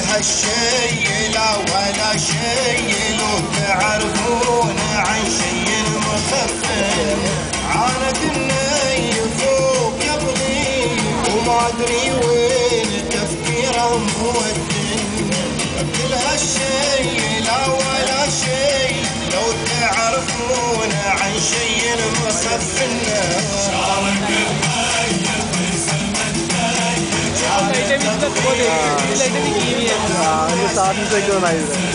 هالشي لا ولا شي لو تعرفون عن شي مخفن عانت النيفوق يبغي وما ادري وين تفكيره مودن كل هالشي لا ولا شي لو تعرفون عن شي مخفن Ini saat itu saya kira naik.